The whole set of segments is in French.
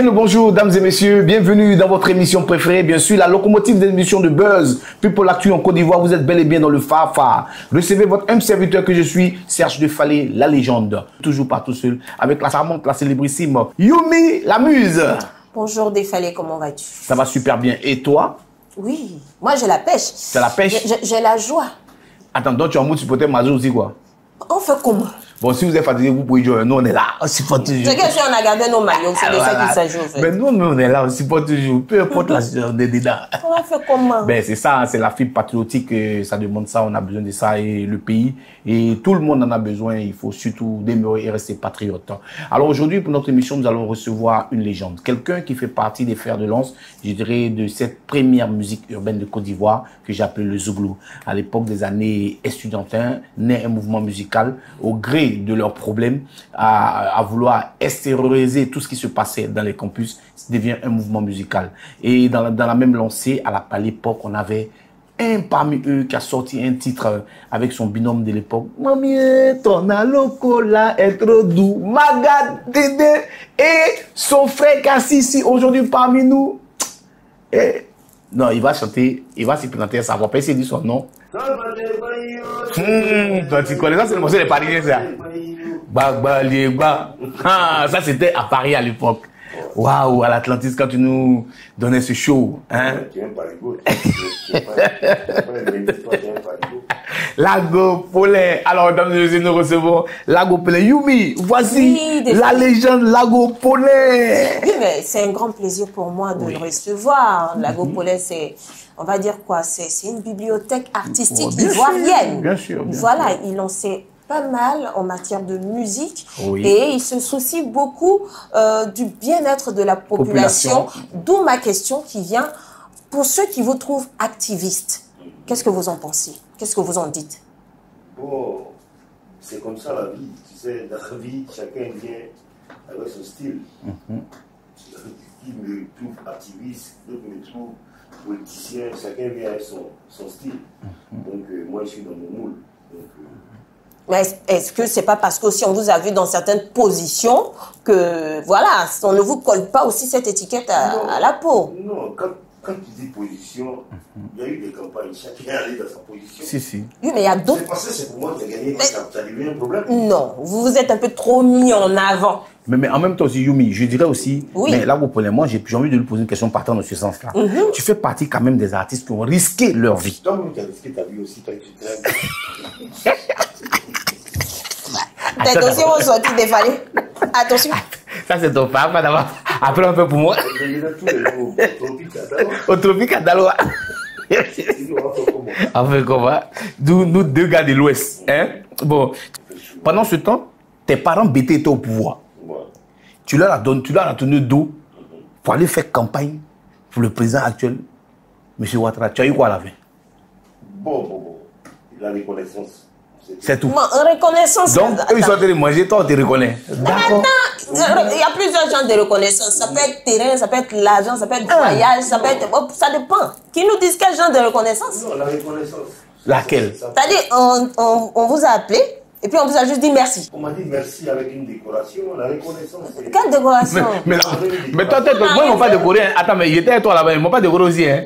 Bien le bonjour, dames et messieurs. Bienvenue dans votre émission préférée, bien sûr, la locomotive des émissions de Buzz. People Actu en Côte d'Ivoire, vous êtes bel et bien dans le Fafa. Recevez votre humble serviteur que je suis, Serge Defalé, la légende. Toujours pas tout seul, avec la charmante, la célébrissime Yumi, la muse. Bonjour Defalé, comment vas-tu? Ça va super bien. Et toi? Oui, moi j'ai la pêche. C'est la pêche? J'ai la joie. Attends, donc tu es en mode supporter Mazou aussi quoi? On fait comment? Bon, si vous êtes fatigué, vous pouvez jouer. Nous, on est là. On supporte toujours. C'est que si on a gardé nos maillots, c'est de ça qu'il s'agit en fait. Mais nous, on est là. On supporte toujours. Peu importe la situation des dedans. On va faire comment? Ben, c'est ça. C'est la fibre patriotique. Ça demande ça. On a besoin de ça. Et le pays. Et tout le monde en a besoin. Il faut surtout demeurer et rester patriote. Alors aujourd'hui, pour notre émission, nous allons recevoir une légende. Quelqu'un qui fait partie des fers de lance, je dirais, de cette première musique urbaine de Côte d'Ivoire que j'ai appelée le Zouglou. À l'époque des années estudiantins, naît un mouvement musical au gré de leurs problèmes, à vouloir extérioriser tout ce qui se passait dans les campus, ça devient un mouvement musical. Et dans la même lancée, à l'époque, on avait un parmi eux qui a sorti un titre avec son binôme de l'époque. Mamie, ton alocola est trop doux, Magadede, et son frère Kassisi aujourd'hui parmi nous. Et, non, il va chanter, il va s'y présenter, ça va pas essayer de dire son nom. Toi, tu connais ça, c'est le morceau des Parisiens, ça. Ah, ça, c'était à Paris à l'époque. Waouh, à l'Atlantis, quand tu nous donnais ce show. Hein? Lago Polin. Alors, mesdames et messieurs, nous recevons Lago Polin. Yumi, voici la légende Lago Polin. Oui, mais c'est un grand plaisir pour moi de le recevoir. Lago Polin, c'est, on va dire quoi, c'est une bibliothèque artistique ivoirienne. Bien sûr. Voilà, il en sait pas mal en matière de musique et il se soucie beaucoup du bien-être de la population. D'où ma question qui vient pour ceux qui vous trouvent activistes. Qu'est-ce que vous en pensez? Qu'est-ce que vous en dites? Bon, c'est comme ça la vie. Tu sais, dans la vie, chacun vient avec son style. Qui me trouve activiste, d'autres me trouvent politicien, chacun vient avec son style. Donc moi je suis dans mon moule. Mais est-ce que c'est pas parce que si on vous a vu dans certaines positions que, voilà, on ne vous colle pas aussi cette étiquette à la peau? Non, quand tu dis position, il y a eu des campagnes, chacun est allé dans sa position. Si. Oui, mais il y a d'autres... C'est parce que c'est pour moi qui a gagné, ça a devenu un problème. Non, vous vous êtes un peu trop mis en avant. Mais en même temps aussi, Yumi, je dirais aussi, mais là, moi, j'ai envie de lui poser une question partant dans ce sens-là. Tu fais partie quand même des artistes qui ont risqué leur vie. Toi-même, tu as risqué ta vie aussi, toi, tu traînes. Tes dossiers vont sortir des vallées. Attention. Ça, c'est ton papa d'abord. Après, un peu pour moi. Au tropique à Daloa. On fait comment? Nous deux gars de l'Ouest. Hein? Bon, pendant ce temps, tes parents bêtés étaient au pouvoir. Tu leur as donné dos pour aller faire campagne pour le président actuel, M. Ouattara. Tu as eu quoi à la fin? Bon. La reconnaissance. C'est tout. Reconnaissance. Donc, eux, ils sont en train de manger, toi, on te reconnaît. D'accord. Il y a plusieurs genres de reconnaissance. Ça peut être terrain, ça peut être l'argent, ça peut être voyage, ça peut être... Ça dépend. Qui nous disent quel genre de reconnaissance? Non, la reconnaissance. Laquelle? C'est-à-dire, on vous a appelé et puis on vous a juste dit merci. On m'a dit merci avec une décoration, la reconnaissance. Quelle décoration? Mais toi, moi, ils m'ont pas décoré. Attends, mais j'étais avec toi là-bas, ils m'ont pas décoré aussi. Hein?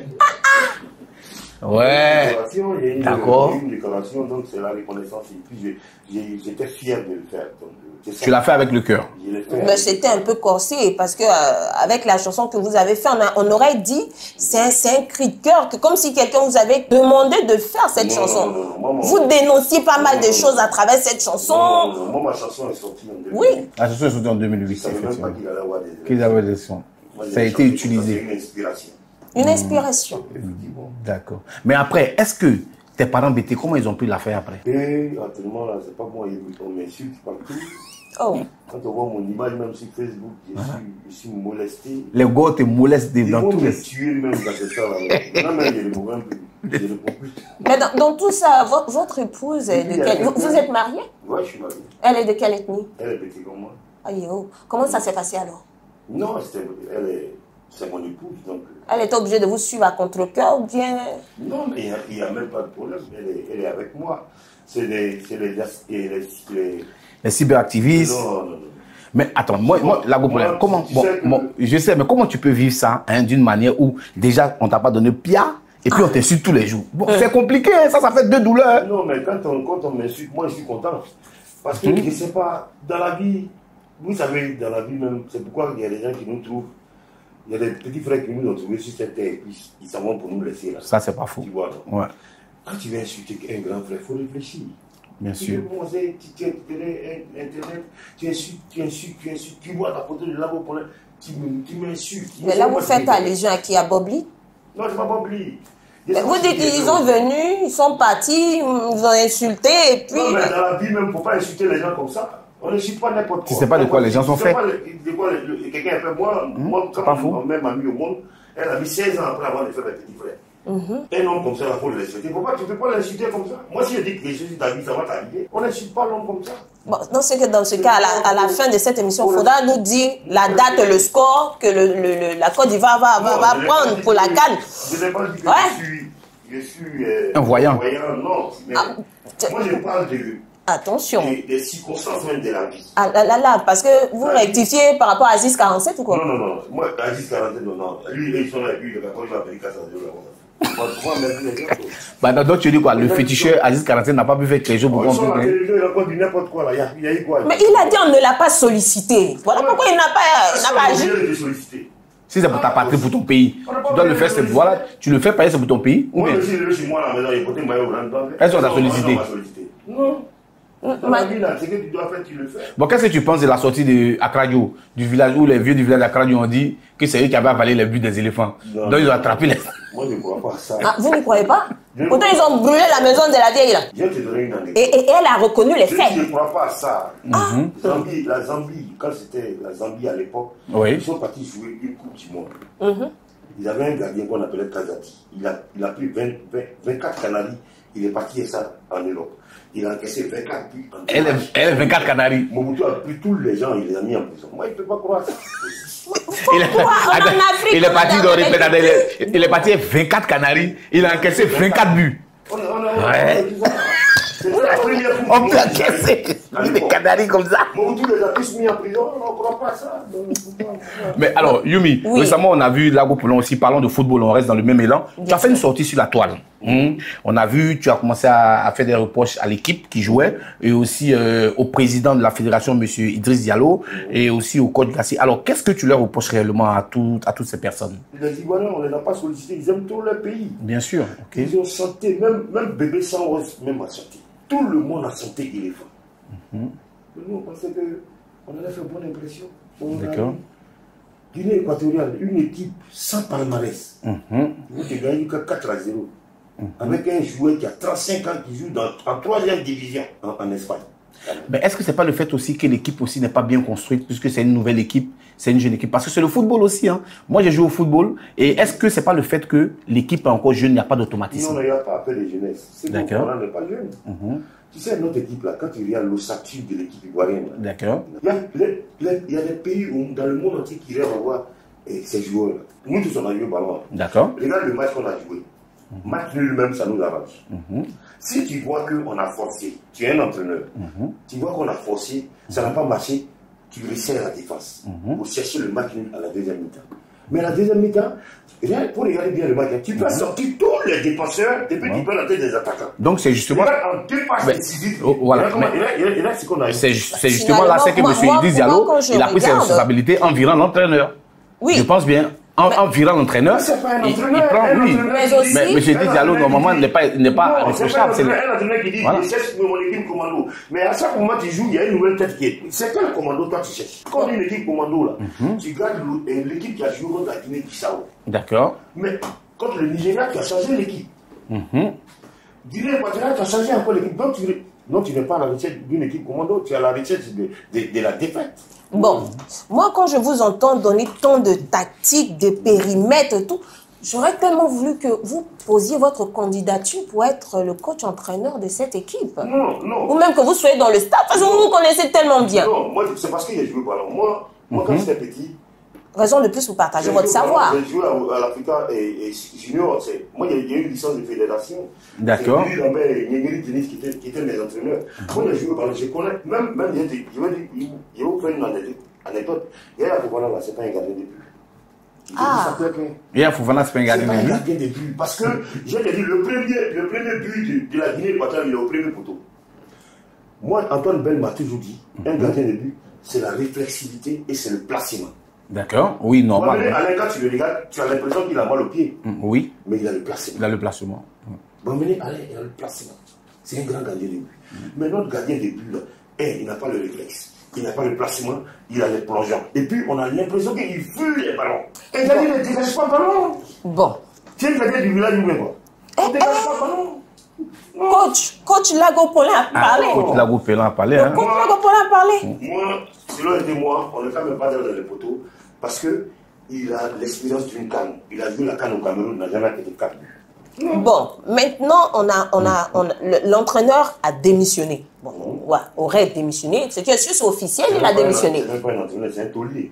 Ouais. D'accord. Une décoration, donc c'est la reconnaissance. Et puis j'étais fier de le faire. Donc, tu l'as fait avec le cœur. Mais c'était un peu corsé parce que avec la chanson que vous avez fait, on aurait dit c'est un cri de cœur, que comme si quelqu'un vous avait demandé de faire cette chanson. Vous dénonciez pas mal de choses à travers cette chanson. Non, moi ma chanson est sortie en 2008. Oui. La chanson est sortie en 2008. Je savais même pas qu'il allait avoir des... Qu'ils avaient des sons. Ça a été utilisé. C'est une inspiration. Une inspiration. D'accord. Mais après, est-ce que tes parents bêtés, comment ils ont pu la faire après? Et actuellement, là, c'est pas moi, on m'insulte partout. Oh. Quand on voit mon image, même sur Facebook, je suis molesté. Les gars te molestent dans tous les... Ils vont me tuer même dans ce temps-là. Non, mais je ne réponds plus. Mais dans tout ça, votre épouse est de quelle... Vous êtes marié? Oui, je suis marié. Elle est de quelle ethnie? Elle est petite comme moi. Aïe, oh. Comment ça s'est passé alors? Non, c'est mon épouse, donc... Elle est obligée de vous suivre à contre-cœur ou bien... Non, mais il n'y a même pas de problème. Elle est avec moi. C'est les Les cyberactivistes. Non. Mais attends, moi comment, je sais, mais comment tu peux vivre ça hein, d'une manière où déjà on t'a pas donné pia et puis on t'insulte tous les jours. Bon, c'est compliqué, ça fait deux douleurs. Non, mais quand on m'insulte, moi je suis content. Parce que je sais pas, dans la vie, vous savez, dans la vie même, c'est pourquoi il y a des gens qui nous trouvent. Il y a des petits frères qui nous ont trouvés sur cette terre et puis ils s'en vont pour nous laisser là. Ça, c'est pas faux. Tu vois, non? Ouais. Quand tu veux insulter un grand frère, il faut réfléchir. Bien sûr. Tu Internet, tu insultes, tu vois la photo de Labo pour tu m'insultes. Mais là, vous faites allusion à qui? À Bobli? Non, c'est pas Bobli. Vous dites qu'ils sont venus, ils sont partis, ils ont insulté et puis... Non, mais dans la vie même, il ne faut pas insulter les gens comme ça. On ne suit pas n'importe quoi. Tu ne sais pas de quoi les gens sont faits. Quelqu'un a fait moi quand ma mère m'a mis au monde, elle a mis 16 ans après avoir fait mes petits frères. Un homme comme ça, il faut le respecter. Tu ne peux pas l'insulter comme ça. Moi, si je dis que les choses de ta vie, ça va t'arriver. On n'insulte pas l'homme comme ça. Bon, dans ce cas, à la fin de cette émission, il faudra nous dire la date, le score que la Côte d'Ivoire va prendre pour la CAN. Je n'ai pas dit que je suis un voyant. Non, mais moi, je parle attention. Des circonstances même de la vie. Ah là, parce que vous rectifiez par rapport à Aziz 47 ou quoi? Non. Moi, Aziz 47, non. Lui, ils sont là, lui, il va payer 400 €. Donc tu dis quoi? Le féticheur Aziz 47 n'a pas pu faire quelque chose pour comprendre. Il a encore dit n'importe quoi là. Il y a eu quoi? Mais il a dit on ne l'a pas sollicité. Voilà pourquoi il n'a pas agi. Si c'est pour ta patrie, pour ton pays, tu dois le faire, voilà, tu le fais payer, c'est pour ton pays. Moi, je suis chez moi à la maison, il côté Mayo Grand. Est-ce qu'on t'a sollicité? Non. C'est que tu dois faire, tu le fais. Bon, qu'est-ce que tu penses de la sortie de Akradio, du village où les vieux du village d'Akradio ont dit que c'est eux qui avaient avalé les buts des éléphants? Donc ils ont attrapé les... Moi, je ne crois pas à ça. Ah, vous ne croyez pas? Pourtant, ils ont brûlé la maison de la vieille là. Je vais te donner une anecdote. Et elle a reconnu les faits. Je ne crois pas à ça. La Zambie, quand c'était la Zambie à l'époque, ils sont partis jouer une Coupe du Monde. Ils avaient un gardien qu'on appelait Kazati. Il a pris 24 Canaries. Il est parti et ça en Europe. Il a encaissé 24 buts. Elle est 24 Canaries. Mobutu a pris tous les gens, il les a mis en prison. Moi, il ne peut pas croire ça. Il est parti 24 Canaries. Il a encaissé 24 buts. On peut encaisser des Canaries comme ça. Mobutu les a tous mis en prison. On ne croit pas à ça. Mais alors, Yumi, récemment, on a vu Lago Poulon aussi, parlant de football, on reste dans le même élan. Tu as fait une sortie sur la toile. On a vu, tu as commencé à faire des reproches à l'équipe qui jouait et aussi au président de la fédération, M. Idriss Diallo, et aussi au coach Gassi. Alors, qu'est-ce que tu leur reproches réellement à toutes ces personnes? Les Ivoiriens, on ne les a pas sollicités, ils aiment tout leur pays. Bien sûr. Okay. Ils ont santé, même bébé sans rose, même à santé. Tout le monde a santé éléphant. Nous, on pensait qu'on allait faire bonne impression. D'accord. Guinée équatoriale, une équipe sans palmarès. Vous avez gagné que 4-0. Avec un joueur qui a 35 ans qui joue en 3e division en Espagne. Mais est-ce que ce n'est pas le fait aussi que l'équipe aussi n'est pas bien construite, puisque c'est une nouvelle équipe, c'est une jeune équipe? Parce que c'est le football aussi. Hein. Moi, j'ai joué au football. Et est-ce que ce n'est pas le fait que l'équipe est encore jeune, il n'y a pas d'automatisme? Non, il n'y a pas appel de jeunesse. C'est qu'on n'est pas jeune. Tu sais, notre équipe, là, quand tu regardes l'ossature de l'équipe ivoirienne, il y a des pays dans le monde entier qui rêvent à voir ces joueurs-là. Nous tous, on a joué au ballon. D'accord. Regarde le match qu'on a joué. Match nul même, ça nous arrange. Si tu vois qu'on a forcé, tu es un entraîneur, tu vois qu'on a forcé, ça n'a pas marché, tu resserres la défense pour chercher le match nul à la deuxième mi-temps. Mais à la deuxième mi-temps, pour regarder bien le match, tu peux sortir tous les défenseurs et puis tu peux la tête des attaquants. Donc c'est justement... En deux passes décisives, c'est justement là, c'est que M. Idriss Diallo, il a pris ses responsabilités en virant l'entraîneur. Je pense bien. En virant l'entraîneur, il prend, oui. Mais M. Idriss Diallo, normalement, n'est pas responsable. C'est un entraîneur qui dit, je cherche mon équipe commando. Mais à chaque moment, tu joues, il y a une nouvelle tête qui est. C'est quel commando toi tu cherches? Quand on dit une équipe commando, là, tu gardes l'équipe qui a joué contre la Guinée-Bissau. D'accord. Mais contre le Nigeria, tu as changé l'équipe. Guinée équatoriale, tu as changé encore l'équipe. Donc tu n'es pas à la recherche d'une équipe commando, tu es à la recherche de la défaite. Bon, moi quand je vous entends donner tant de tactiques, de périmètres et tout, j'aurais tellement voulu que vous posiez votre candidature pour être le coach-entraîneur de cette équipe. Non. Ou même que vous soyez dans le staff, parce que vous vous connaissez tellement bien. Non, moi c'est parce que j'ai joué ballon. Moi quand j'étais petit, Raison de plus pour partager votre savoir. J'ai joué à l'Africa et junior. Moi, il y a eu une licence de fédération. D'accord. Il y a eu Nyegeli Tennis qui étaient mes entraîneurs. Moi, j'ai joué, je connais, même je vais vous faire une anecdote. Il y a Fofana, là, c'est pas un gardien de but. Il y a Fofana, c'est pas un gardien de but. Parce que, je l'ai dit, le premier but de la Guinée équatoriale, il est au premier poteau. Moi, Antoine Bell m'a toujours dit, un gardien de but, c'est la réflexivité et c'est le placement. D'accord, oui, normal. Alain, quand tu le regardes, tu as l'impression qu'il a mal au pied. Oui. Mais il a le placement. Il a le placement. Alain, il a le placement. C'est un grand gardien de but. Mais notre gardien de but, là, il n'a pas le réflexe. Il n'a pas le placement, il a les plongeons. Et puis, on a l'impression qu'il fuit les ballons. Et il a dit, ne dégage pas le ballon. Bon. Tu es le gardien du village, ou même pas. Ne dégage pas le ballon. Coach Lago Paulin a parlé. Coach Lago Paulin a parlé. Coach Lago Paulin a parlé. Moi, si l'on était moi, on ne fait même pas dans les poteaux. Parce qu'il a l'expérience d'une canne. Il a joué la canne au Cameroun, il n'a jamais été 4 buts. Bon, maintenant, l'entraîneur a démissionné. Bon, ouais, aurait démissionné. Ce qui est sûr, c'est officiel, il a démissionné. C'est même pas un entraîneur, c'est un taulier.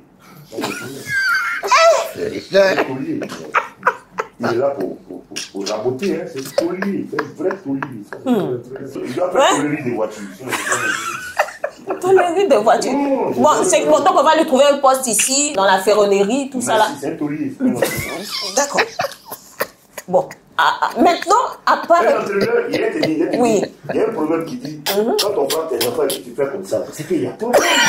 Il est là pour raboter, hein. C'est un taulier, c'est un vrai taulier. Il doit faire taulier des voitures. Tollerie de voitures. Bon, c'est bon, donc on va lui trouver un poste ici, dans la ferronnerie, tout ça là. C'est un taulier. D'accord. Bon. Maintenant, à part... Il y a un proverbe qui dit, quand on voit tes enfants et que tu fais comme ça, c'est qu'il y a toi.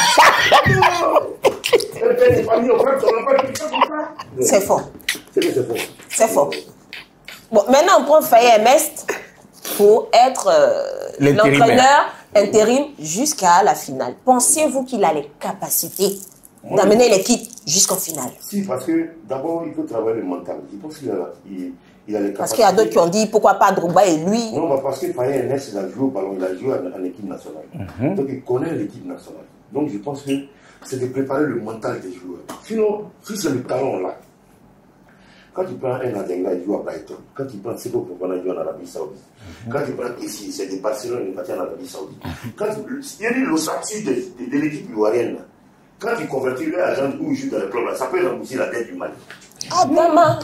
C'est faux. C'est faux. C'est faux. Bon, maintenant, on prend Faye Mest pour être l'entraîneur intérim jusqu'à la finale. Pensez-vous qu'il a les capacités d'amener l'équipe jusqu'en finale? Si, parce que d'abord, il faut travailler le mental. Je pense qu'il a les capacités. Parce qu'il y a d'autres qui ont dit pourquoi pas Drogba et lui. Non, parce que Faye Ernest, il a joué au ballon, il a joué en équipe nationale. Donc il connaît l'équipe nationale. Donc je pense que c'est de préparer le mental des joueurs. Sinon, si c'est le talent là, quand tu prends un Adenga, il joue à Brighton. Quand tu prends Sebo Fofana, il joue en Arabie Saoudite. Quand tu prends Kessie, c'est de Barcelone, il est parti en Arabie Saoudite. Il y a le statut de l'équipe ivoirienne. Quand tu convertis le agent où il joue dans le club, ça peut rembourser la dette du Mali. Ah, maman!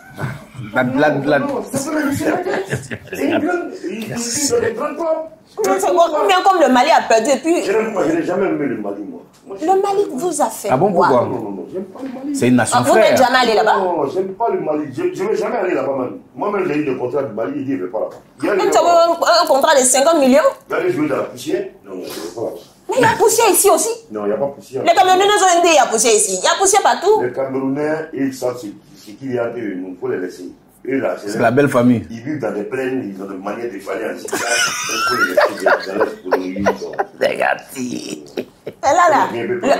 C'est une grande. Il joue dans les grands clubs. C'est combien comme le Mali a perdu et puis... Je n'ai jamais aimé le Mali, moi. Le Mali vous a fait. Ah bon, pourquoi? Non, j'aime pas le Mali. C'est une nation frère. Vous n'êtes jamais allé là-bas? Non, j'aime pas le Mali. Je ne vais jamais aller là-bas, même. Moi-même, j'ai eu le contrat du Mali, il dit, je ne vais pas là-bas. Tu as un contrat de 50 millions? D'aller jouer dans la poussière? Non, je ne vais pas là-bas. Mais il y a poussière ici aussi. Non, il n'y a pas poussière. Les Camerounais ont dit il y a poussière ici. Il y a poussière partout. Les Camerounais, ils savent ce qu'il y a de nous, il faut les laisser. C'est la belle famille. Ils vivent dans des plaines, ils ont des manières de parler en zigzag. Il faut les laisser dans leur colonie. Regarde. Là,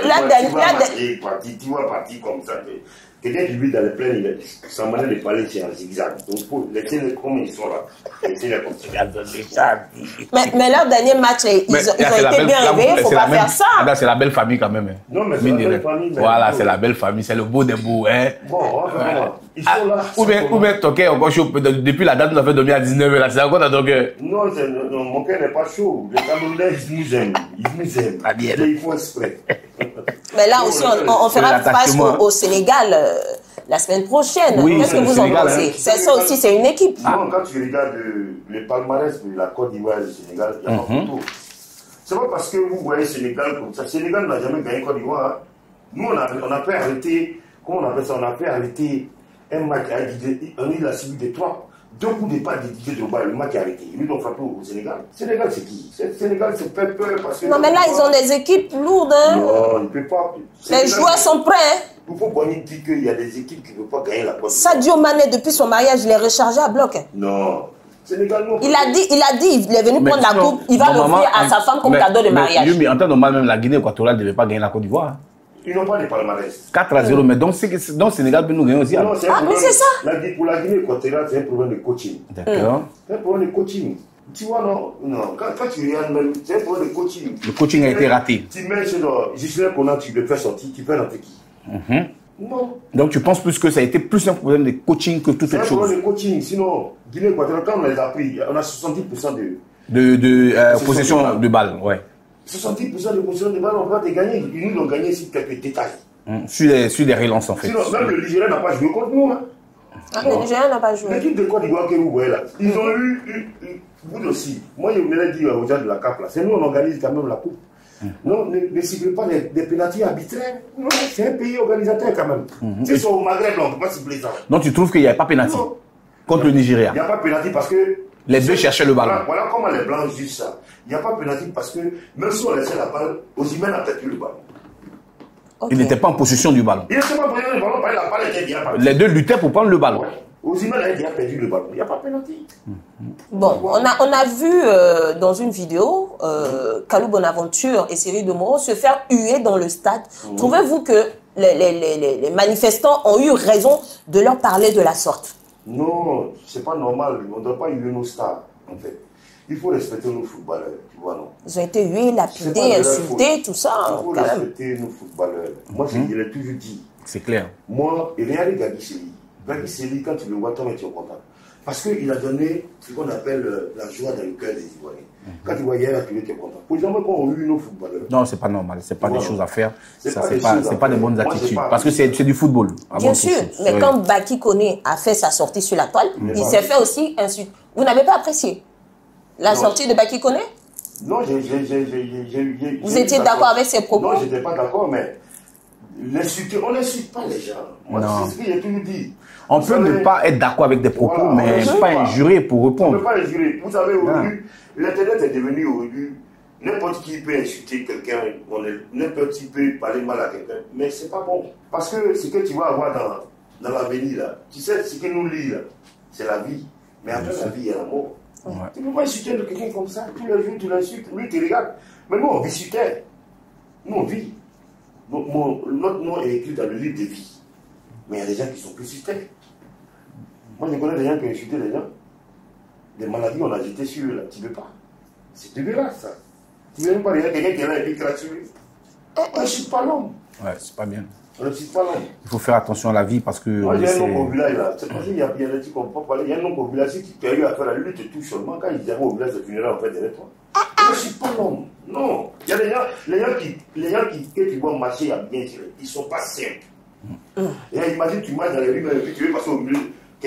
tu vois partir comme ça. Quelqu'un qui vit dans les plaines, sa manière de parler, c'est en zigzag. Donc, il faut laisser comme ils sont là. Laissez-les comme ça. Mais leur dernier match, ils ont été bien réveillés, il ne faut pas faire ça. C'est la belle famille quand même. Non, mais c'est la belle famille. Voilà, c'est la belle famille, c'est le beau des beaux. Bon, ils sont là. Ou bien ton cœur est encore chaud. Depuis la date, nous avons fait dormir à 19h. Là, c'est encore dans ton cœur. Non, mon cœur n'est pas chaud. Les Camerounais, ils nous aiment. Ils nous aiment. Ils font exprès. Mais là aussi, on fera face au Sénégal la semaine prochaine. Oui, qu'est-ce que vous en pensez? C'est ça aussi, c'est une équipe. Non, quand tu regardes le palmarès de la Côte d'Ivoire et du Sénégal, il n'y a pas photo. C'est pas parce que vous voyez Sénégal comme ça. Sénégal n'a jamais gagné Côte d'Ivoire. Nous, on a fait arrêter, comment on appelle ça? On a fait arrêter un match à Didier. On a suivi des 2 coups de pas de Didier Drogba, le match est arrêté. Ils nous ont frappé au Sénégal. Sénégal, c'est qui? Sénégal, c'est fait peur parce que... Non, mais là, ils ont des équipes lourdes. Non, ils ne peuvent pas. Les joueurs sont prêts. Il faut qu'on dire qu'il y a des équipes qui ne peuvent pas gagner la Côte d'Ivoire. Sadio Mané, depuis son mariage, il est rechargé à bloc. Non. Sénégal, non. Il a dit, il est venu prendre la coupe, il va l'offrir à sa femme comme cadeau de mariage. Mais en temps normal, même la Guinée équatoriale ne devait pas gagner la Côte d'Ivoire. Ils n'ont pas de palmarès. 4-0, mais donc Sénégal peut nous gagner aussi. Non, mais c'est ça. Pour la Guinée équatoriale, c'est un problème de coaching. D'accord. C'est un problème de coaching. Tu vois, non. Quand tu regardes même, c'est un problème de coaching. Le coaching a été raté. Tu mets sur Gislain Konate, tu le fais sortir, tu fais rentrer qui? Non. Donc tu penses plus que ça a été plus un problème de coaching que toute autre chose? C'est un problème de coaching. Sinon, Guinée équatoriale, quand on les a pris, on a 70% de possession de balles, ouais. 70% de possession de balles, on va te gagner. Ils nous ont gagné sur quelques détails. Sur des relances, en fait. Sinon, même le Nigeria n'a pas joué contre nous. Hein. Le Nigeria n'a pas joué. L'équipe de Côte d'Ivoire que vous voyez là, ils ont eu, vous aussi. Moi, je me l'ai dit aux gens de la CAP, là, c'est nous, on organise quand même la coupe. Non, ne ciblez pas des pénaltys arbitraires. Non, c'est un pays organisateur quand même. S'ils sont au Maghreb, on ne peut pas cibler ça. Donc tu trouves qu'il n'y a pas pénalty contre le Nigeria? Il n'y a pas pénalty parce que... Les deux cherchaient le ballon. Voilà comment les Blancs jugent ça. Il n'y a pas pénalty parce que même si on laissait la balle, Osimhen a perdu le ballon. Okay. Il n'était pas en possession du ballon. Il n'était pas en possession du ballon, la balle était bien partie. Les deux luttaient pour prendre le ballon. Ouais. Osimhen a déjà perdu le ballon. Il n'y a pas pénalty. Bon, on a vu dans une vidéo Kalou Bonaventure et Cyril Domoro se faire huer dans le stade. Trouvez-vous que les manifestants ont eu raison de leur parler de la sorte? Non, c'est pas normal. On ne doit pas huer nos stars, en fait. Il faut respecter nos footballeurs, tu vois, non? Ils ont été hués, lapidés, insultés, tout ça. Il faut respecter nos footballeurs. Moi, je l'ai toujours dit. C'est clair. Moi, et regardez Gabi Sely. Gabi Sely, quand tu le vois, toi, tu es content. Parce qu'il a donné ce qu'on appelle la joie dans le cœur des Ivoiriens. Quand tu vois hier, tu es content. Pour exemple, quand on a eu nos footballeurs. Non, c'est pas normal. C'est pas des choses à faire. C'est pas des bonnes attitudes. Parce que c'est du football. Bien sûr. Mais quand Baki Koné a fait sa sortie sur la toile, il s'est fait aussi insulter. Vous n'avez pas apprécié la sortie de Baki Koné? Non, vous étiez d'accord avec ses propos? Non, je n'étais pas d'accord, mais on n'insulte pas les gens. Moi, c'est ce que j'ai toujours dit. On peut ne pas être d'accord avec des propos, mais pas injurer pour répondre. On ne peut pas injurer. Vous savez, aujourd'hui, l'Internet est devenu aujourd'hui, n'importe qui peut insulter quelqu'un, n'importe qui peut parler mal à quelqu'un, mais c'est pas bon. Parce que ce que tu vas avoir dans l'avenir, là, tu sais, ce que nous lit, là, c'est la vie. Mais après la vie, il y a la mort. Ouais. Tu ne peux pas insulter quelqu'un comme ça, tous les jours, tu l'insultes, lui, tu regardes. Mais nous, on vit sur terre. Nous, on vit. Notre nom est écrit dans le livre de vie. Mais il y a des gens qui sont plus sur terre. Moi, je connais des gens qui ont insulté les gens. Des maladies, on a jeté sur eux, là. Tu ne veux pas. C'est dégueulasse, ça. Tu ne veux même pas regarder quelqu'un qui est là et puis gratuit. On n'insulte pas l'homme. Ouais, c'est pas bien. On n'insulte pas l'homme. Il faut faire attention à la vie parce que. Moi, j'ai un nom au village, là. C'est parce qu'il y a des gens qui ne comprennent pas. Il y a un nom au village, si tu as eu à faire la lutte, tu te touches seulement. Quand ils arrivent au village de funérailles, on fait derrière toi. On n'insulte pas l'homme. Non. Il y a les gens qui, que tu vois marcher à bien tirer, ils ne sont pas simples. Et imagine, tu marches dans les rues, et puis tu veux passer au milieu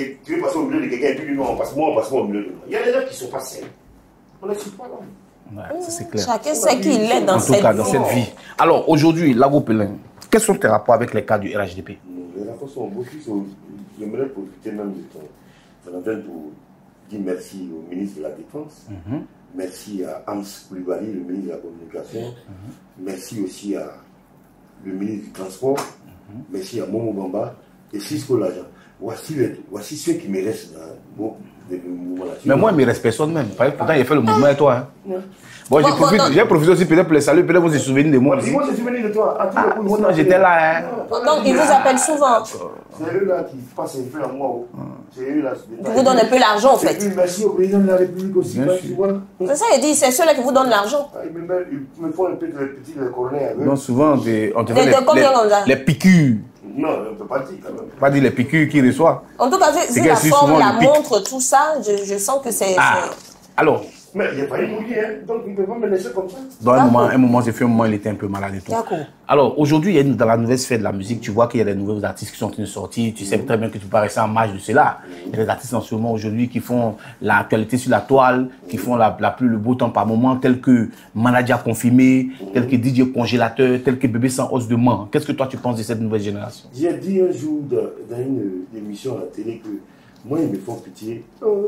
de quelqu'un, et puis non, on passe au milieu de moi. Il y a des gens qui ne sont pas simples. On n'insulte pas l'homme. Ouais, c'est clair. Chacun sait qu'il est dans cette vie. En tout cas, dans cette vie. Alors, aujourd'hui, Lago Pelin, quels sont tes rapports avec les cas du RHDP? Les rapports sont beaucoup. J'aimerais profiter même de ton antenne pour dire merci au ministre de la Défense. Merci à Ams Koulibaly, le ministre de la Communication. Merci aussi à le ministre du Transport. Merci à Momo Bamba et Cisco L'Agent. Voici ceux qui me restent dans le mouvement là. Mais moi, il me reste personne même. Pourtant, il a fait le mouvement et toi. Hein. Bon, j'ai profité aussi peut-être pour les saluer. Peut-être vous vous souvenez de moi. Moi, je me souviens de toi. Non, j'étais là. Hein. Donc, il vous appelle souvent. C'est eux là qui passent un peu à moi. C'est eux là. Qui vous donnent un peu l'argent en fait. Et puis, merci au président de la République aussi. Tu vois. C'est ça, il dit, c'est ceux-là qui vous donnent l'argent. Ils me font un peu de petits coronets avec eux. Non, souvent, on te fait les piqûres. Non, on ne peut pas dire quand même. Pas dire les piqûres qu'il reçoit. En tout cas, vu la forme, la montre, tout ça, je sens que c'est... Alors... Mais il n'y a pas une mouillée, hein, donc il ne peut pas me laisser comme ça. Dans un moment, j'ai fait un moment, il était un peu malade et tout. Alors, aujourd'hui, dans la nouvelle sphère de la musique, tu vois qu'il y a des nouveaux artistes qui sont en train de sortir. Tu sais très bien que tu peux rester en marge de cela. Il y a des artistes en ce moment aujourd'hui qui font l'actualité sur la toile, qui font le beau temps par moment, tels que Manadia Confirmé, tels que DJ Congélateur, tels que Bébé Sans Os de Mans. Qu'est-ce que toi tu penses de cette nouvelle génération? J'ai dit un jour dans une émission à la télé que moi, ils me font pitié.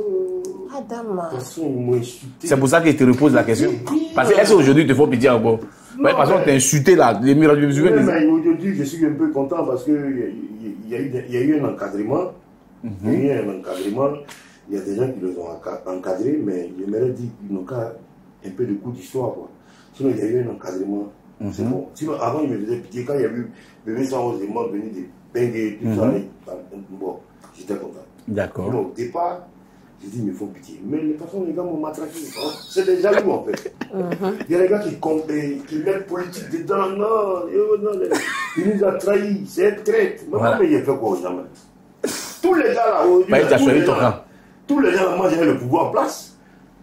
C'est pour ça que je te repose la question. Parce que est-ce qu'aujourd'hui, ils te font pitié encore? Parce qu'on t'a insulté là. Mais aujourd'hui, je suis un peu content parce qu'il y a eu un encadrement. Il y a eu un encadrement. Il y a des gens qui les ont encadrés, mais j'aimerais dire qu'ils n'ont qu'un peu de coup d'histoire. Sinon, il y a eu un encadrement. C'est bon. Sinon, avant, ils me faisaient pitié. Quand il y a eu Bébé Sans Os, ils m'ont venu des bengues, tout ça. Bon, j'étais content. D'accord. Au départ, j'ai dit, il me faut pitié. Mais de toute façon, les gars m'ont matraqué. C'est des jaloux, en fait. Il y a des gars qui mettent politique dedans. Non, il nous a trahis. C'est un traître. Mais il a fait quoi, jamais? Tous les gars là, tous les gens, moi, j'avais le pouvoir en place.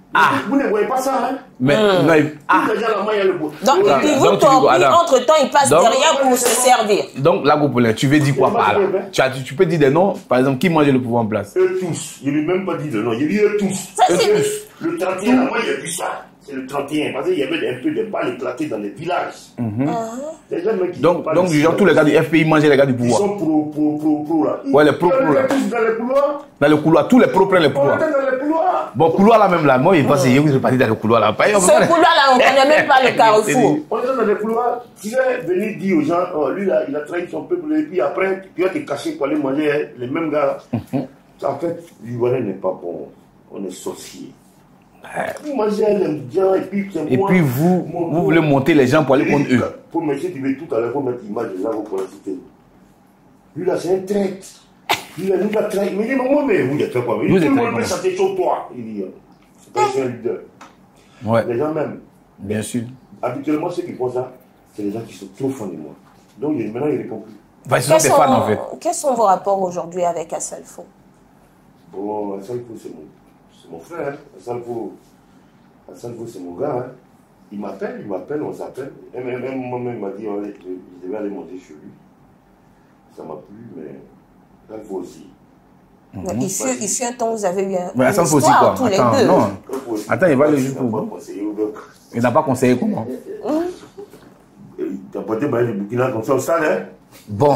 Vous ne voyez pas ça, hein? Mais non, Donc, il vous torpille, entre-temps, il passe derrière pour se servir. Donc, là, Gopoulin, tu veux dire quoi par là? Tu peux dire des noms, par exemple, qui mangeait le pouvoir en place? Eux tous. Je ne lui ai même pas dit de nom. Je lui ai dit eux tous. Ça, Le 31, moi, j'ai vu ça. C'est le 31. Parce qu'il y avait un peu de balles éclatées dans les villages. Donc, genre, tous les gars du FPI mangeaient les gars du pouvoir. Ils sont pro, là. Ouais, les pro, là. Tous dans les couloirs. Dans le couloir, tous les pro prennent les pouvoirs. Dans les couloirs. Bon, couloir là même là, moi, il passe, je suis parti dans le couloir là. Ce couloir-là, on ne connaît même pas le carrefour. On est dans les couloirs. Tu vas venir dire aux gens, oh, lui là, il a trahi son peuple, et puis après, tu vas te cacher pour aller manger hein, les mêmes gars. En fait, l'Ivoirien n'est pas bon. On est sorcier. Vous mangez un bien, et puis vous voulez monter les gens pour aller contre eux. Pour monsieur, tu veux tout à l'heure, pour mettre l'image de là pour la citer. Lui là, c'est un traître. Lui là, nous a trahi. Mais il dit, non, mais vous êtes quoi? Il dit, tout le monde peut chanter sur toi. Il dit, c'est pas un leader. Ouais. Les gens même. Bien sûr. Habituellement, ceux qui font ça, c'est les gens qui sont trop fans de moi. Donc maintenant, il répond plus. Bah, ils sont des fans en fait. Quels sont vos rapports aujourd'hui avec Assalfo? Bon, Assalfo, c'est mon frère. Assalfo, c'est mon gars. Hein. Il m'appelle, on s'appelle. Et même moi-même, il m'a dit, je devais aller monter chez lui. Ça m'a plu, mais Assalfo aussi. Il fut un temps où vous avez eu un. Mais Assalfo aussi quoi? Tous Attends, les deux. non. Attends, il va aller jusqu'au bout. Il n'a pas conseillé comment? Il t'a porté le Burkina comme ça au stade, hein? Bon.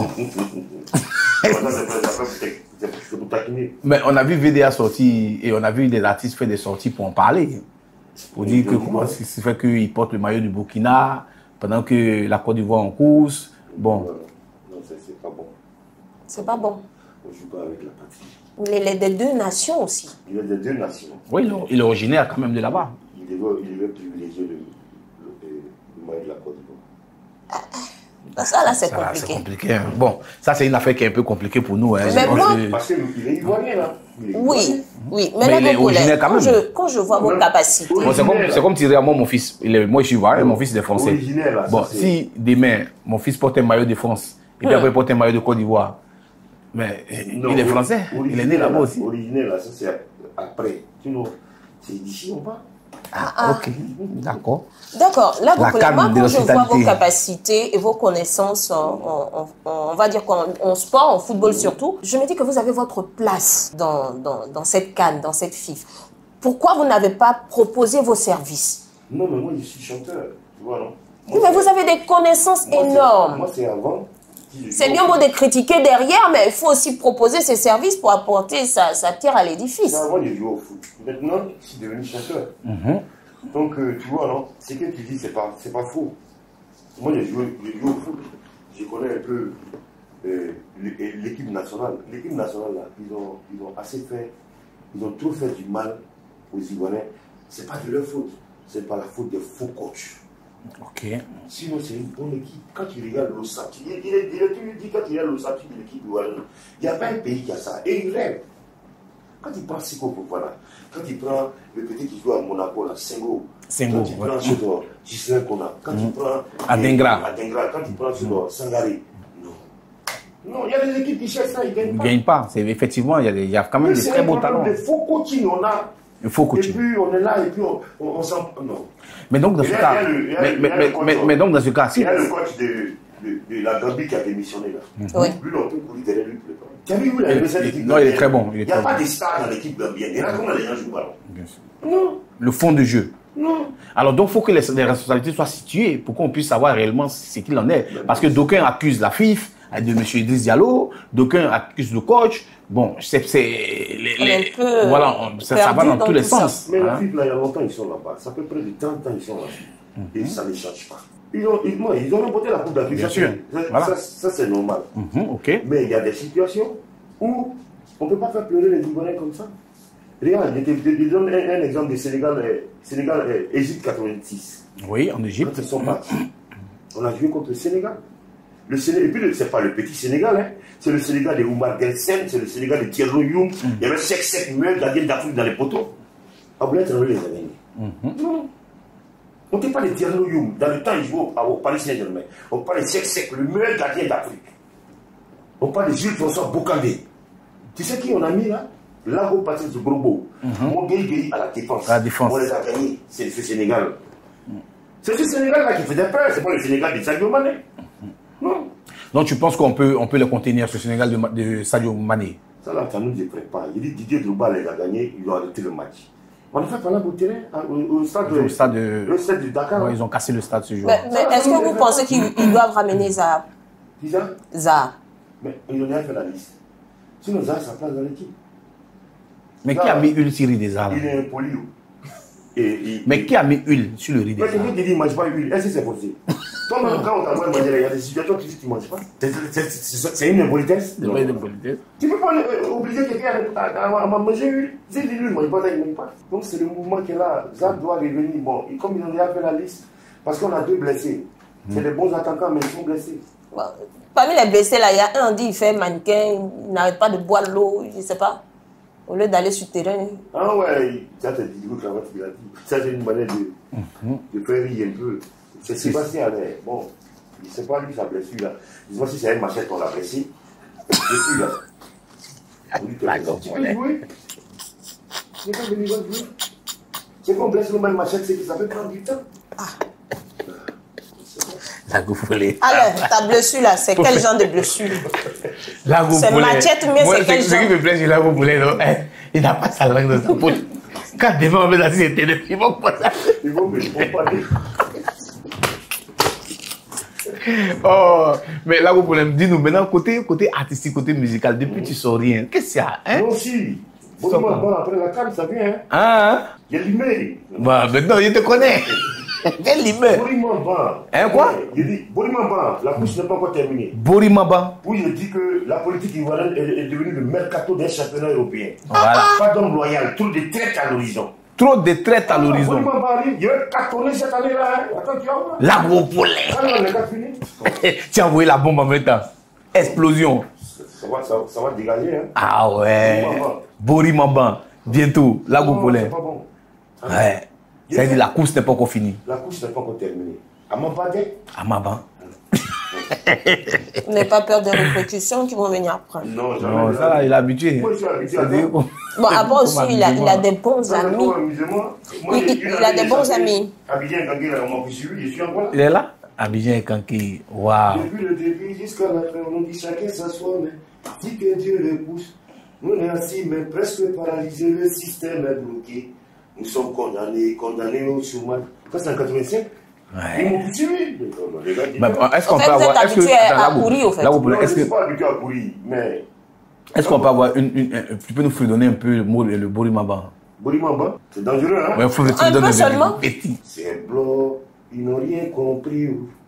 C'est pour taquiner. Mais on a vu VDA sortir et on a vu des artistes faire des sorties pour en parler. Pour dire que comment c'est fait qu'ils portent le maillot du Burkina pendant que la Côte d'Ivoire en course. Bon. Non, c'est pas bon. C'est pas bon. On ne joue pas avec la patrie. Il est des deux nations aussi. Il est des deux nations. Oui, il est originaire quand même de là-bas. Il devait privilégier le maillot de la Côte d'Ivoire. Ça, là, c'est compliqué. C'est compliqué. Hein. Bon, ça, c'est une affaire qui est un peu compliquée pour nous. Hein. Mais moi, parce qu'il est ivoirien, là. Oui. Mais il est originaire quand même. Quand je vois vos capacités. Bon, c'est comme tirer à moi, mon fils. Moi, je suis ivoirien, mon fils est français. Là, bon, si demain, mon fils porte un maillot de France, et puis après, il porte un maillot de Côte d'Ivoire, mais il est français. Il est né là-bas aussi. Originaire, là, ça, c'est après. C'est d'ici ou pas? Ok, d'accord. D'accord. Là, moi, quand je vois vos capacités et vos connaissances, on va dire en sport, en football surtout, je me dis que vous avez votre place dans cette CAN, dans cette FIFA. Pourquoi vous n'avez pas proposé vos services? Non, mais moi, je suis chanteur. Tu vois, non? Oui, mais vous avez des connaissances énormes. Moi, c'est avant. C'est bien beau de critiquer derrière, mais il faut aussi proposer ses services pour apporter sa pierre à l'édifice. Avant, j'ai joué au foot. Maintenant, je suis devenu chanteur. Donc, tu vois, non, ce que tu dis, c'est pas faux. Moi, j'ai joué au foot. Je connais un peu l'équipe nationale. L'équipe nationale, là, ils ont assez fait, ils ont trop fait du mal aux Ivoiriens. C'est pas de leur faute. C'est pas la faute des faux coachs. Ok. Sinon, c'est une bonne équipe. Quand tu regardes l'ossature, il dit quand tu regardes l'ossature de l'équipe ivoirienne, il n'y a pas un pays qui a ça. Et il rêve. Quand tu prends Siko voilà. Quand tu prends le petit qui joue à Monaco, là, Sengo. Quand tu prends sur Gislain Kona. Quand tu prends Adengra. Quand tu prends sur Sangaré. Non, il y a des équipes qui cherchent ça, ils ne gagnent pas. Effectivement, il y a quand même des très beaux talents. Des faux coaching, on a. Il faut coaching. Et puis on est là et puis on s'en. Non. Mais donc dans ce cas, mais donc dans ce cas, il y a le coach de la Gambie qui a démissionné là. Oui. Lui, on peut courir derrière lui. Tu as vu où il a cette équipe? Non, il est très bon. Il n'y a pas de stars dans l'équipe gambienne. Il y en a comment les gens jouent ballon? Bien sûr. Non. Le fond de jeu. Non. Alors donc, il faut que les responsabilités soient situées pour qu'on puisse savoir réellement ce qu'il en est. Parce que d'aucuns accusent la FIFA de M. Idriss Diallo, d'aucuns accusent le coach. Bon, voilà, ça va dans tous les sens. Mais la FIFA, là, il y a longtemps, ils sont là-bas. Ça fait près de 30 ans, ils sont là. Et ça ne change pas. Ils ont remporté la Coupe d'Afrique. Bien sûr. Ça c'est normal. Ok. Mais il y a des situations où on ne peut pas faire pleurer les Ivoiriens comme ça. Regarde, je donne un exemple du Sénégal, Égypte 86. Oui, en Égypte. Quand ils sont partis, on a joué contre le Sénégal. Et puis, ce n'est pas le petit Sénégal, hein. C'est le Sénégal de Oumar Gelsen, c'est le Sénégal de Thierno Youm. Il y avait 5 muets gardien d'Afrique dans les poteaux. Abdoulaye Traoré les a gagnés. Non. On ne dit pas de Thierno Youm. Dans le temps, il jouait au Paris Saint-Germain. On parle de Sek, le meilleur gardien d'Afrique. On parle de Jules François Bocandé. Tu sais qui on a mis là? Lago Patrice de Grobo, Moguei à la défense. On les a gagnés. C'est ce Sénégal. C'est ce Sénégal-là qui faisait peur. C'est pas le Sénégal de Sadio Mané. Non. Donc tu penses qu'on peut le contenir, ce Sénégal de Sadio Mané? Ça là, ça ne nous prépare. Il dit Didier Drogba les a gagnés, ils ont arrêté le match. On a fait par là au terrain, au stade de Dakar. Ouais, ils ont cassé le stade ce jour. Mais est-ce que vous pensez qu'ils doivent ramener Zaha? Qui ça? Zaha. Mais ils ont déjà fait la liste. Sinon, Zaha, ça place dans l'équipe. Mais qui a mis huile sur le riz des Zaha? Il est impoli. Mais qui a mis huile sur le riz des Zaha? Mais quelqu'un qui dit qu'il ne mange pas huile, est-ce que c'est possible? Toi-même, quand on t'a manger, il y a des situations où tu dis que tu ne manges pas. C'est une impolitesse. C'est pas une impolitesse. Tu ne peux pas obliger quelqu'un à manger huile. Si lui ne mange pas, il ne mange pas. Donc c'est le mouvement qui est là. Zaha doit revenir. Bon, comme ils ont déjà fait la liste, parce qu'on a 2 blessés. C'est des bons attaquants, mais ils sont blessés. Bon, parmi les blessés, là, il y a un, on dit, il fait mannequin, il n'arrête pas de boire l'eau, je ne sais pas. Au lieu d'aller sur le terrain. Ah ouais, ça c'est Didier Drogba qui l'a dit. Ça c'est une manière de faire rire un peu. C'est Sébastien Allaire. Bon, il ne sait pas lui sa blessure là. Dis-moi si c'est un machette qu'on l'a blessé. Je suis là. Tu peux jouer. Tu n'es pas venu jouer. C'est qu'on blesse le même machette, c'est que ça peut prendre du temps. Alors, ta blessure là, c'est quel genre de blessure? C'est machette ou bien c'est quel genre? Ce qui me plaît, c'est Lago Poulet, il n'a pas sa langue dans sa poche. Quand demain on met la société, ils vont pas ça. Ils vont pas dire. Oh, mais Lago Poulet, dis-nous maintenant, côté artistique, côté musical, depuis tu sors rien. Qu'est-ce qu'il y a, hein? Non, si. Bon, après la canne, ça vient, hein? Ah, il y a l'email. Bah, maintenant, je te connais. Quel email? Borimamba. Hein, quoi? Il dit Borimamba, la couche n'est pas encore terminée. Borimamba. Oui, il dit que la politique ivoirienne est devenue le mercato d'un championnat européen. Voilà. Pas d'homme loyal, trop de traite à l'horizon. Trop de traite à l'horizon. Borimamba arrive, il va cartonner cette année-là. Attends, tu vas voir. Lago Poulet. Ah non, les gars, fini. Tu as envoyé la bombe en même temps. Explosion. Ça va dégager, hein. Ah ouais. Borimamba. Bientôt. Lago Poulet. C'est pas bon. Ouais. C'est-à-dire la course n'est pas encore finie. La course n'est pas encore terminée. Amabade. Amaba. Vous n'avez pas peur des répercussions qui vont venir après? Non, non, ça là, il est habitué. Moi, je suis habitué à ça. Bon, après aussi, il a des bons amis. Il a des bons amis. Abidjan Kanké, là, on m'a suivi, je suis encore là. Il est là? Abidjan Kanké, waouh. Depuis le début jusqu'à la fin, on dit chacun s'assoit, mais dit que Dieu le pousse. Nous on est assis, mais presque paralysés, le système est bloqué. Nous sommes condamnés au chômage. Ça, c'est en 85. Ils m'ont suivi. Est-ce qu'on peut avoir. Est-ce que vous êtes habitué à courir, au fait? Non, je ne suis pas habitué à courir, mais. Est-ce qu'on peut avoir tu peux nous fredonner un peu le mot, le Borimamba? Borimamba, c'est dangereux, hein? Ouais, il faut que tu un nous donnes peu seulement. C'est blanc, ils n'ont rien compris.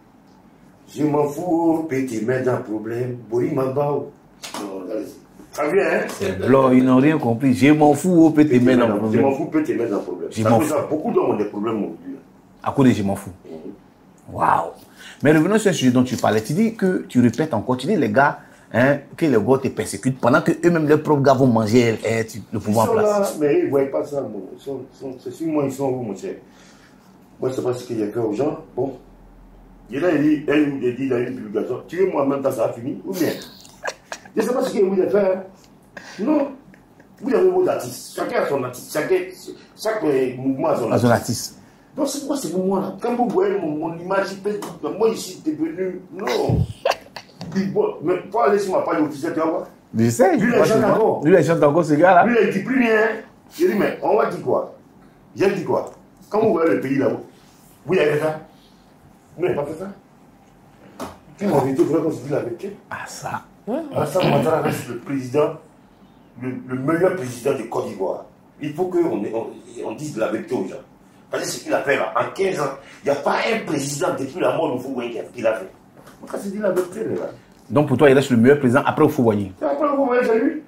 Je m'en fous, petit, mais dans le problème. Borimamba. Non, allez-y. Ça vient, hein? C'est blanc, ils n'ont rien compris. Je m'en fous, petit, mais dans le problème. Je m'en fous, petit, mais dans le problème. Je m'en fous. Beaucoup d'hommes ont des problèmes aujourd'hui. À cause de je m'en fous. Waouh. Mais revenons sur un sujet dont tu parlais. Tu dis que tu répètes encore. Tu dis les gars, hein, que les gars te persécutent pendant que eux-mêmes, leurs propres gars vont manger le pouvoir en place. Là, mais ils ne voient pas ça. C'est sur moi, ils sont où, mon cher? Moi, je ne sais pas ce qu'il y a fait aux gens. Bon. Il a dit dans une publication, tu veux moi en même temps, ça a fini? Ou bien? Je ne sais pas ce qu'il y a fait. Non. Vous avez vos artistes. Chacun a son artiste. Chaque mouvement a son artiste. Donc c'est quoi ce mouvement-là? Quand vous voyez mon image, moi ici, devenu. Non. Mais pour aller sur ma page officielle, tu vas voir. Je sais. Lui, il chante encore. Lui, il chante encore ce gars-là. Lui, il ne dit plus rien. Je dis, mais on va dire quoi? J'ai dit quoi? Quand vous voyez le pays là-haut, vous avez fait ça? Vous n'avez pas fait ça? Quand on vérité, il faudrait qu'on se dise la vérité. Ah, ça. Alassane Ouattara reste le président, le meilleur président de Côte d'Ivoire. Il faut qu'on dise la vérité aux gens. Parce que ce qu'il a fait là, en 15 ans, il n'y a pas un président depuis la mort de Fouboigny qu'il a fait. On va se dire la vérité, les gars. Donc pour toi, il reste le meilleur président après Fouboigny. Après Fouboigny, c'est lui.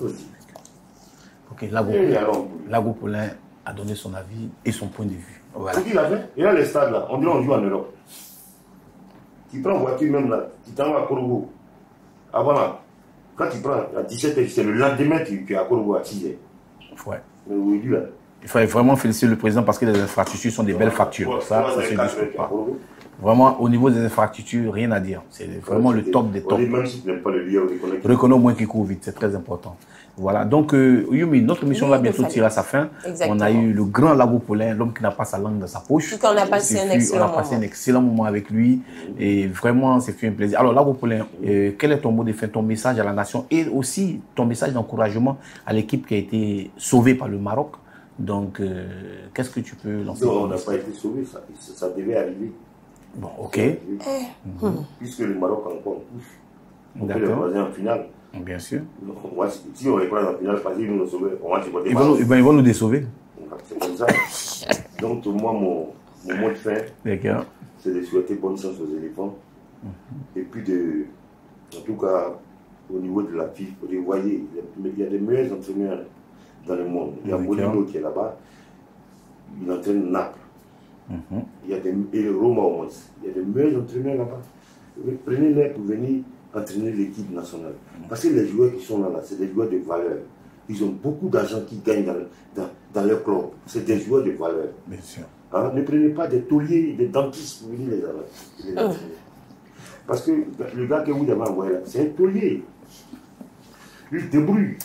Ok, Lago Poulin a donné son avis et son point de vue. Voilà. Ce qu'il a fait, il a les stades là, on dirait on joue en Europe. Tu prends une voiture même là, tu t'en vas à Korogo. Avant là, quand tu prends à 17h, c'est le lendemain tu es à Korogo à 6h. Ouais. Mais où est-il là? Il fallait vraiment féliciter le président parce que les infrastructures sont des belles factures. Ça, c'est ce que je ne pas. Vraiment, au niveau des infrastructures, rien à dire. C'est vraiment le top des tops. Même si tu n'aimes pas le lien, reconnais au moins qu'il court vite, c'est très important. Voilà, donc Yumi, notre mission va bientôt tirer à sa fin. Exactement. On a eu le grand Lago Paulin, l'homme qui n'a pas sa langue dans sa poche. Tout on a passé un excellent moment avec lui et vraiment, c'est fait un plaisir. Alors Lago Paulin, quel est ton mot de fin, ton message à la nation et aussi ton message d'encouragement à l'équipe qui a été sauvée par le Maroc? Donc, qu'est-ce que tu peux lancer? Non, on n'a pas été sauvés, ça devait arriver. Bon, ok. Puisque le Maroc encore touche, on peut les croiser en finale. Bien sûr. Si on les croise en finale, parce qu'ils nous sauver, on va se côté. Ils vont nous désauver. C'est comme ça. Donc, moi, mon mot de fin, c'est de souhaiter bonne chance aux éléphants. Et puis, en tout cas, au niveau de la FIFA, vous voyez, il y a des meilleurs entraîneurs dans le monde. Il y a Molino qui est là-bas, il entraîne Naples. Il y a et Roma au moins. Il y a des meilleurs entraîneurs là-bas. Prenez-les pour venir entraîner l'équipe nationale. Parce que les joueurs qui sont là, c'est des joueurs de valeur. Ils ont beaucoup d'argent qui gagnent dans leur club. C'est des joueurs de valeur. Bien sûr. Hein? Ne prenez pas des tauliers, des dentistes pour venir les entraîner. Parce que le gars que vous avez envoyé là, c'est un taulier. Lui, il débrouille.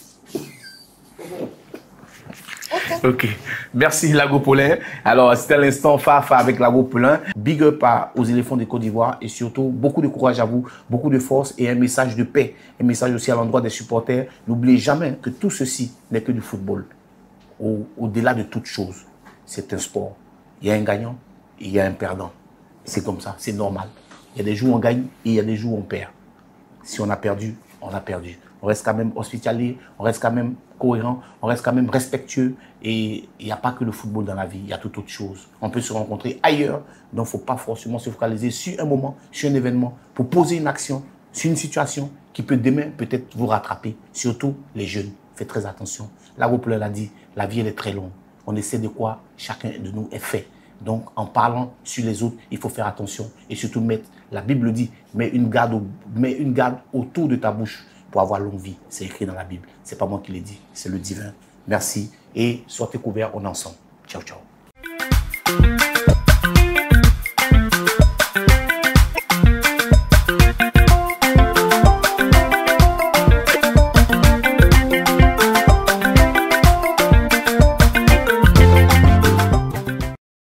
Ok, merci Lago Paulin. Alors, c'était l'instant Fafa avec Lago Paulin. Big up aux éléphants de Côte d'Ivoire et surtout beaucoup de courage à vous, beaucoup de force et un message de paix. Un message aussi à l'endroit des supporters. N'oubliez jamais que tout ceci n'est que du football. Au-delà de toute chose, c'est un sport. Il y a un gagnant et il y a un perdant. C'est comme ça, c'est normal. Il y a des jours où on gagne et il y a des jours où on perd. Si on a perdu, on a perdu. On reste quand même hospitalier, on reste quand même cohérent, on reste quand même respectueux. Et il n'y a pas que le football dans la vie, il y a toute autre chose. On peut se rencontrer ailleurs, donc il ne faut pas forcément se focaliser sur un moment, sur un événement, pour poser une action, sur une situation qui peut demain peut-être vous rattraper. Surtout les jeunes, faites très attention. Lago Paulin l'a dit, la vie elle est très longue. On essaie de quoi chacun de nous est fait. Donc, en parlant sur les autres, il faut faire attention. Et surtout, la Bible dit, mets une garde autour de ta bouche pour avoir longue vie. C'est écrit dans la Bible. Ce n'est pas moi qui l'ai dit, c'est le divin. Merci et soyez couverts, on est ensemble. Ciao, ciao.